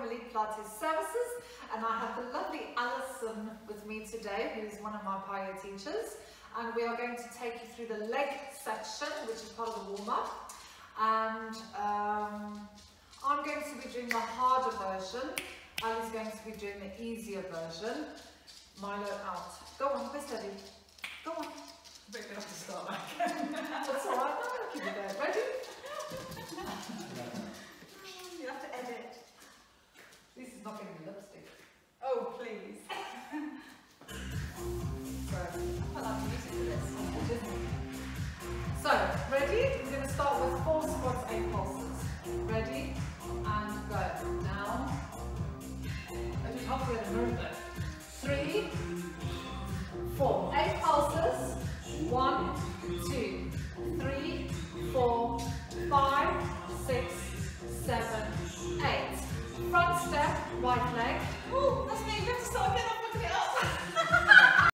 Family Pilates Services, and I have the lovely Alison with me today, who is one of my PiYo teachers, and we are going to take you through the leg section, which is part of the warm-up, and I'm going to be doing the harder version. Ali's going to be doing the easier version. Milo out. Go on, be steady. Go on. But you have to start back. That's all right. No, I'll keep it there. Ready? You have to edit. This is not getting me lipstick. Oh, please. So, I felt like music for this. So, ready? We're going to start with 4 squats, 8 pulses. Ready? And go. Down. I just halfway the movement. 3, 4. 8 pulses. 1, 2, 3, 4, 5, 6, 7, 8. Front step, right leg. Oh, that's me. You have to start again.